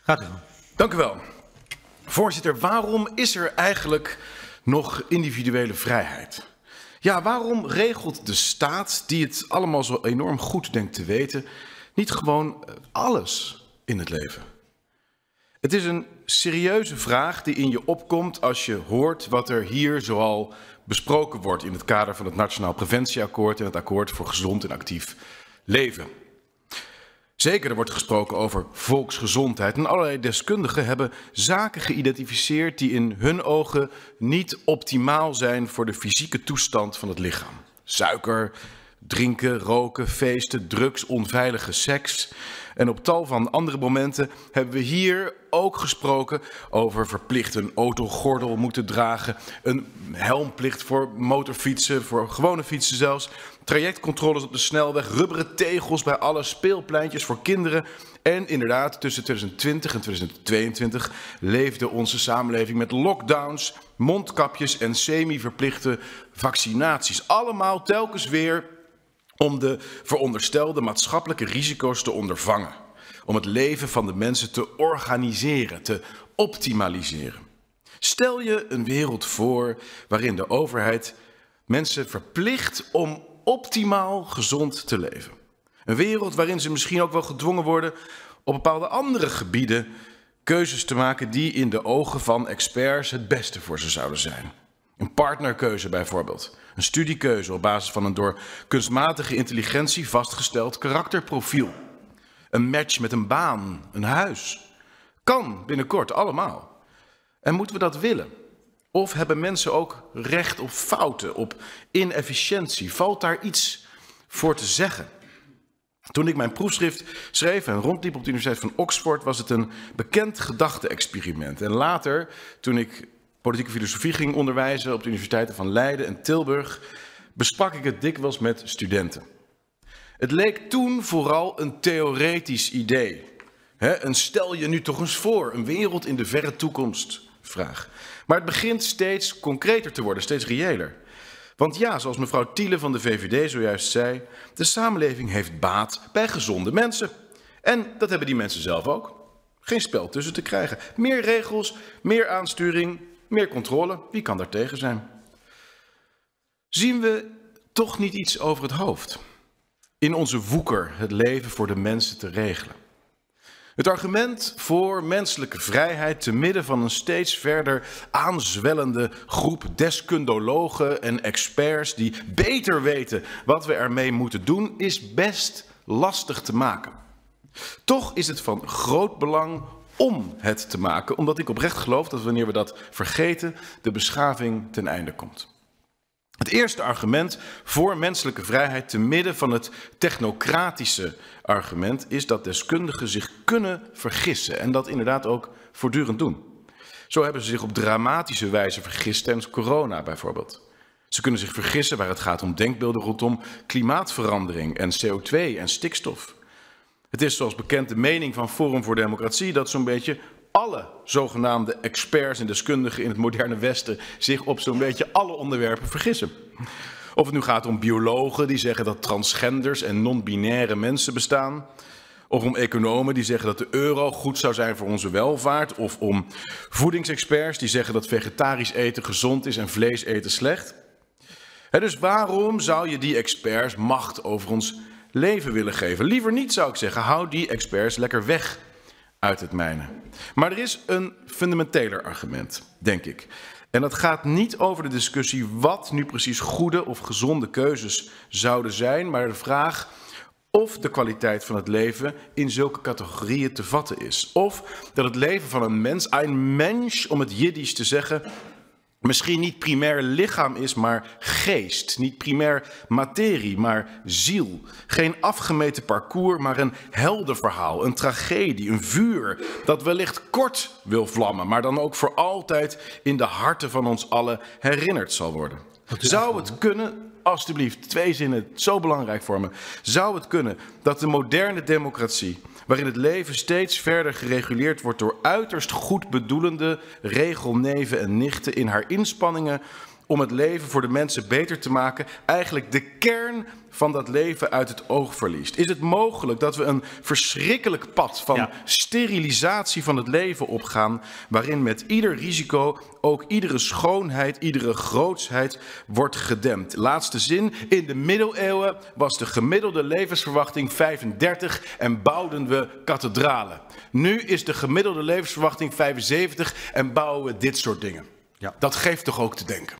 Gaat u gang. Dank u wel. Voorzitter, waarom is er eigenlijk nog individuele vrijheid? Ja, waarom regelt de staat, die het allemaal zo enorm goed denkt te weten, niet gewoon alles in het leven? Het is een serieuze vraag die in je opkomt als je hoort wat er hier zoal besproken wordt in het kader van het Nationaal Preventieakkoord en het Akkoord voor Gezond en Actief Leven. Zeker, er wordt gesproken over volksgezondheid en allerlei deskundigen hebben zaken geïdentificeerd die in hun ogen niet optimaal zijn voor de fysieke toestand van het lichaam. Suiker, drinken, roken, feesten, drugs, onveilige seks. En op tal van andere momenten hebben we hier ook gesproken over verplicht een autogordel moeten dragen, een helmplicht voor motorfietsen, voor gewone fietsen zelfs, trajectcontroles op de snelweg, rubberen tegels bij alle speelpleintjes voor kinderen. En inderdaad, tussen 2020 en 2022 leefde onze samenleving met lockdowns, mondkapjes en semi-verplichte vaccinaties. Allemaal telkens weer om de veronderstelde maatschappelijke risico's te ondervangen. Om het leven van de mensen te organiseren, te optimaliseren. Stel je een wereld voor waarin de overheid mensen verplicht om optimaal gezond te leven. Een wereld waarin ze misschien ook wel gedwongen worden op bepaalde andere gebieden keuzes te maken die in de ogen van experts het beste voor ze zouden zijn. Een partnerkeuze bijvoorbeeld. Een studiekeuze op basis van een door kunstmatige intelligentie vastgesteld karakterprofiel. Een match met een baan, een huis. Kan binnenkort allemaal. En moeten we dat willen? Of hebben mensen ook recht op fouten, op inefficiëntie? Valt daar iets voor te zeggen? Toen ik mijn proefschrift schreef en rondliep op de Universiteit van Oxford, was het een bekend gedachte-experiment. En later, toen ik politieke filosofie ging onderwijzen op de universiteiten van Leiden en Tilburg, besprak ik het dikwijls met studenten. Het leek toen vooral een theoretisch idee. Een stel je nu toch eens voor, een wereld in de verre toekomst vraag. Maar het begint steeds concreter te worden, steeds reëler. Want ja, zoals mevrouw Thiele van de VVD zojuist zei, de samenleving heeft baat bij gezonde mensen. En dat hebben die mensen zelf ook. Geen spel tussen te krijgen. Meer regels, meer aansturing, meer controle. Wie kan daar tegen zijn? Zien we toch niet iets over het hoofd? In onze woeker het leven voor de mensen te regelen. Het argument voor menselijke vrijheid te midden van een steeds verder aanzwellende groep deskundologen en experts die beter weten wat we ermee moeten doen, is best lastig te maken. Toch is het van groot belang om het te maken, omdat ik oprecht geloof dat wanneer we dat vergeten, de beschaving ten einde komt. Het eerste argument voor menselijke vrijheid te midden van het technocratische argument is dat deskundigen zich kunnen vergissen en dat inderdaad ook voortdurend doen. Zo hebben ze zich op dramatische wijze vergist tijdens corona bijvoorbeeld. Ze kunnen zich vergissen waar het gaat om denkbeelden rondom klimaatverandering en CO2 en stikstof. Het is zoals bekend de mening van Forum voor Democratie dat zo'n beetje alle zogenaamde experts en deskundigen in het moderne Westen zich op zo'n beetje alle onderwerpen vergissen. Of het nu gaat om biologen die zeggen dat transgenders en non-binaire mensen bestaan. Of om economen die zeggen dat de euro goed zou zijn voor onze welvaart. Of om voedingsexperts die zeggen dat vegetarisch eten gezond is en vlees eten slecht. Dus waarom zou je die experts macht over ons leven willen geven? Liever niet, zou ik zeggen. Hou die experts lekker weg uit het mijne. Maar er is een fundamenteler argument, denk ik. En dat gaat niet over de discussie wat nu precies goede of gezonde keuzes zouden zijn, maar de vraag of de kwaliteit van het leven in zulke categorieën te vatten is. Of dat het leven van een mens, ein Mensch, om het Jiddisch te zeggen, misschien niet primair lichaam is, maar geest. Niet primair materie, maar ziel. Geen afgemeten parcours, maar een heldenverhaal, een tragedie, een vuur dat wellicht kort wil vlammen, maar dan ook voor altijd in de harten van ons allen herinnerd zal worden. Zou het kunnen, alstublieft, 2 zinnen, zo belangrijk voor me. Zou het kunnen dat de moderne democratie, waarin het leven steeds verder gereguleerd wordt door uiterst goed bedoelende regelneven en nichten in haar inspanningen om het leven voor de mensen beter te maken, eigenlijk de kern van dat leven uit het oog verliest? Is het mogelijk dat we een verschrikkelijk pad van sterilisatie van het leven opgaan, waarin met ieder risico ook iedere schoonheid, iedere grootsheid wordt gedempt? Laatste zin, in de middeleeuwen was de gemiddelde levensverwachting 35 en bouwden we kathedralen. Nu is de gemiddelde levensverwachting 75 en bouwen we dit soort dingen. Ja. Dat geeft toch ook te denken.